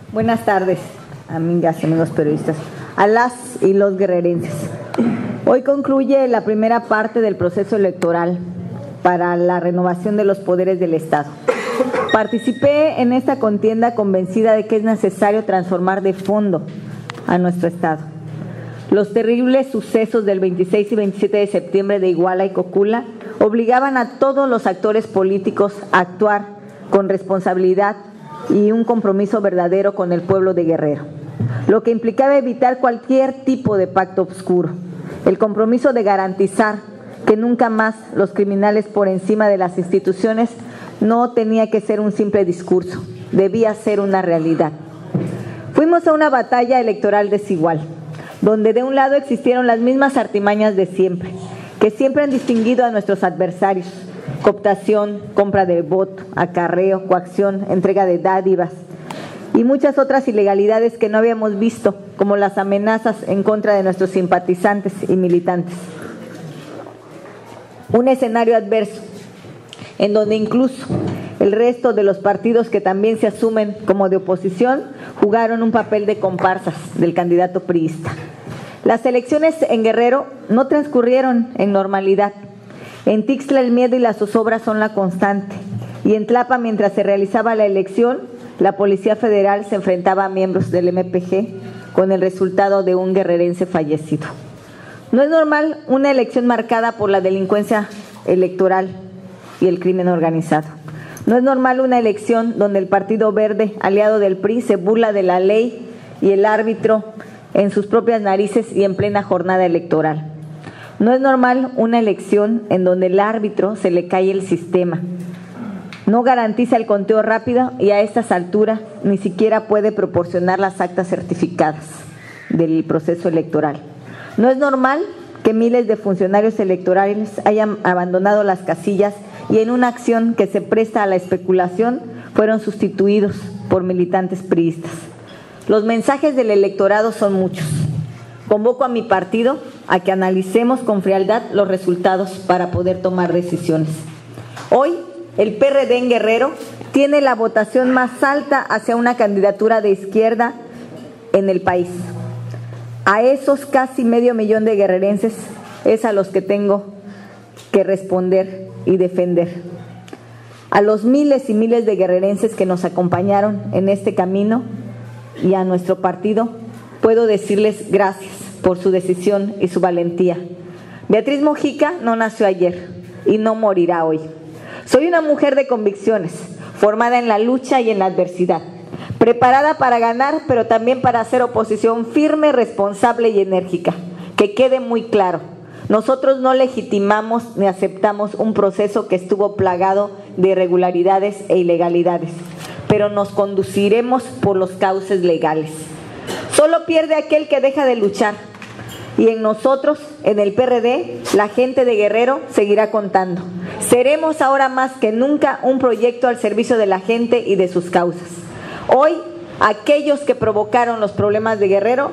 Buenas tardes, amigas y amigos periodistas, a las y los guerrerenses. Hoy concluye la primera parte del proceso electoral para la renovación de los poderes del Estado. Participé en esta contienda convencida de que es necesario transformar de fondo a nuestro Estado. Los terribles sucesos del 26 y 27 de septiembre de Iguala y Cocula obligaban a todos los actores políticos a actuar con responsabilidad y un compromiso verdadero con el pueblo de Guerrero, lo que implicaba evitar cualquier tipo de pacto oscuro, el compromiso de garantizar que nunca más los criminales por encima de las instituciones no tenía que ser un simple discurso, debía ser una realidad. Fuimos a una batalla electoral desigual, donde de un lado existieron las mismas artimañas de siempre, que siempre han distinguido a nuestros adversarios: cooptación, compra de voto, acarreo, coacción, entrega de dádivas y muchas otras ilegalidades que no habíamos visto, como las amenazas en contra de nuestros simpatizantes y militantes. Un escenario adverso, en donde incluso el resto de los partidos que también se asumen como de oposición jugaron un papel de comparsas del candidato priista. Las elecciones en Guerrero no transcurrieron en normalidad. En Tixla el miedo y la zozobra son la constante, y en Tlapa, mientras se realizaba la elección, la Policía Federal se enfrentaba a miembros del MPG con el resultado de un guerrerense fallecido. No es normal una elección marcada por la delincuencia electoral y el crimen organizado. No es normal una elección donde el Partido Verde, aliado del PRI, se burla de la ley y el árbitro en sus propias narices y en plena jornada electoral. No es normal una elección en donde el árbitro se le cae el sistema, no garantiza el conteo rápido y a estas alturas ni siquiera puede proporcionar las actas certificadas del proceso electoral. No es normal que miles de funcionarios electorales hayan abandonado las casillas y en una acción que se presta a la especulación fueron sustituidos por militantes priistas. Los mensajes del electorado son muchos. Convoco a mi partido a que analicemos con frialdad los resultados para poder tomar decisiones. Hoy, el PRD en Guerrero tiene la votación más alta hacia una candidatura de izquierda en el país. A esos casi 500,000 de guerrerenses es a los que tengo que responder y defender. A los miles y miles de guerrerenses que nos acompañaron en este camino y a nuestro partido, puedo decirles gracias por su decisión y su valentía. Beatriz Mojica no nació ayer y no morirá hoy. Soy una mujer de convicciones, formada en la lucha y en la adversidad, preparada para ganar, pero también para hacer oposición firme, responsable y enérgica. Que quede muy claro, nosotros no legitimamos ni aceptamos un proceso que estuvo plagado de irregularidades e ilegalidades, pero nos conduciremos por los cauces legales. Solo pierde aquel que deja de luchar. Y en nosotros, en el PRD, la gente de Guerrero seguirá contando. Seremos ahora más que nunca un proyecto al servicio de la gente y de sus causas. Hoy, aquellos que provocaron los problemas de Guerrero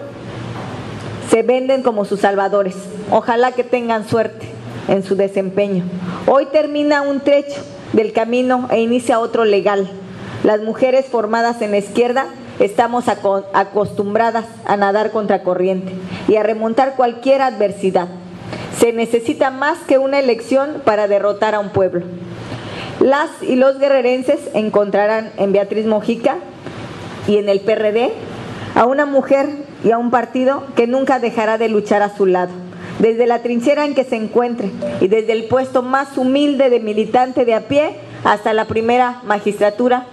se venden como sus salvadores. Ojalá que tengan suerte en su desempeño. Hoy termina un trecho del camino e inicia otro legal. Las mujeres formadas en la izquierda estamos acostumbradas a nadar contracorriente y a remontar cualquier adversidad. Se necesita más que una elección para derrotar a un pueblo. Las y los guerrerenses encontrarán en Beatriz Mojica y en el PRD a una mujer y a un partido que nunca dejará de luchar a su lado, desde la trinchera en que se encuentre y desde el puesto más humilde de militante de a pie hasta la primera magistratura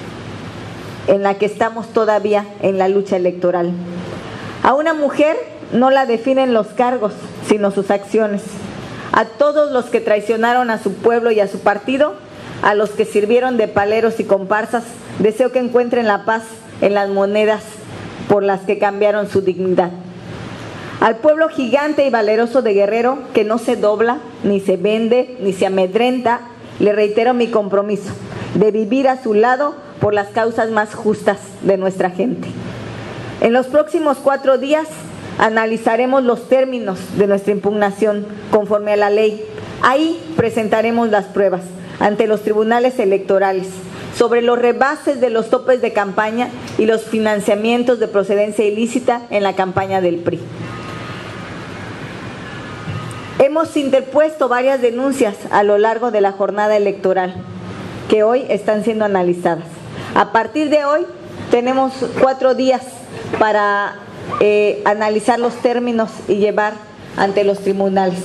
en la que estamos todavía en la lucha electoral. A una mujer no la definen los cargos, sino sus acciones. A todos los que traicionaron a su pueblo y a su partido, a los que sirvieron de paleros y comparsas, deseo que encuentren la paz en las monedas por las que cambiaron su dignidad. Al pueblo gigante y valeroso de Guerrero, que no se dobla, ni se vende, ni se amedrenta, le reitero mi compromiso de vivir a su lado por las causas más justas de nuestra gente. En los próximos 4 días analizaremos los términos de nuestra impugnación conforme a la ley. Ahí presentaremos las pruebas ante los tribunales electorales sobre los rebases de los topes de campaña y los financiamientos de procedencia ilícita en la campaña del PRI. Hemos interpuesto varias denuncias a lo largo de la jornada electoral que hoy están siendo analizadas. A partir de hoy tenemos 4 días para analizar los términos y llevar ante los tribunales.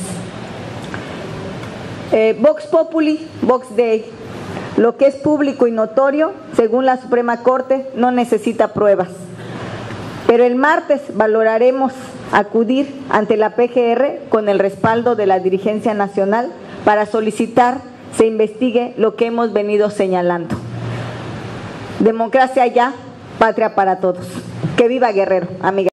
Vox Populi, Vox Dei. Lo que es público y notorio, según la Suprema Corte, no necesita pruebas. Pero el martes valoraremos acudir ante la PGR con el respaldo de la dirigencia nacional para solicitar se investigue lo que hemos venido señalando. Democracia ya, patria para todos. Que viva Guerrero, amiga.